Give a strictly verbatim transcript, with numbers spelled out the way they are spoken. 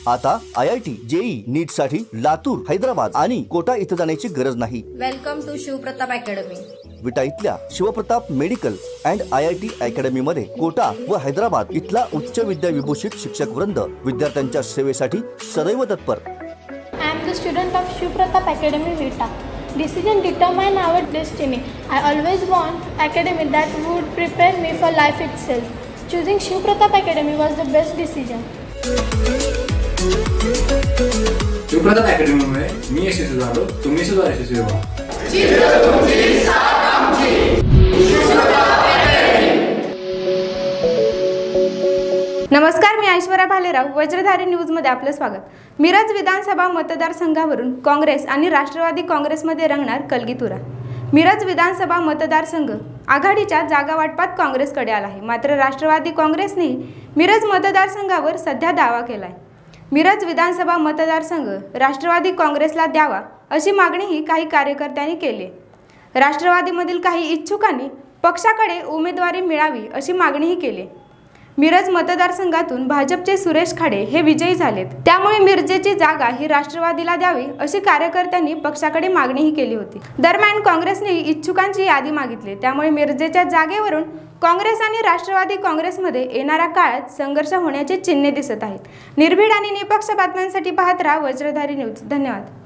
आता I I T, JEE, NEET साठी लातूर, हैदराबाद आणि कोटा इथं जाण्याची गरज नाही। Welcome to Shivpratap academy. Vita इथल्या Shivpratap medical and I I T academy मध्ये कोटा व हैदराबाद इथला उच्च विद्या विभूषित शिक्षक वृंद विद्यार्थ्यांच्या सेवेसाठी सदैव तत्पर। I am the student of Shivpratap Academy Vita. Decision determine our destiny. I always want academy that would prepare me for life itself. Choosing Shivpratap Academy was the best decision. Shivpratap academy मुळे मी यशस्वी झालो, तुम्ही सुद्धा यशस्वी व्हा। नमस्कार, मी ऐश्वर्या भालेराव। वज्रधारी न्यूज मध्ये आपले स्वागत। मिरज विधानसभा मतदारसंघावरून काँग्रेस आणि राष्ट्रवादी काँग्रेसमध्ये रंगणार कलगीतुरा। मिरज विधानसभा मतदारसंघ आघाडीच्या जागा वाटपात काँग्रेसकडे आला आहे, मात्र राष्ट्रवादी काँग्रेसने मिरज मतदारसंघावर सध्या दावा केलाय। मिरज विधानसभा मतदारसंघ राष्ट्रवादी काँग्रेसला द्यावा अशी मागणीही काही कार्यकर्त्यांनी केली आहे। राष्ट्रवादीमधील काही इच्छुकांनी पक्षाकडे उमेदवारी मिळावी अशी मागणीही केली। मिरज मतदारसंघातून भाजपचे सुरेश खाडे हे विजयी झालेत, त्यामुळे मिरजेची जागा ही राष्ट्रवादीला द्यावी अशी कार्यकर्त्यांनी पक्षाकडे मागणीही केली होती। दरम्यान काँग्रेसने इच्छुकांची यादी मागितली, त्यामुळे मिरजेच्या जागेवरून काँग्रेस आणि राष्ट्रवादी काँग्रेसमध्ये येणाऱ्या काळात संघर्ष होण्याची चिन्हे दिसत आहेत। निर्भीड आणि निपक्ष बातम्यांसाठी पाहत राहा वज्रधारी न्यूज। धन्यवाद।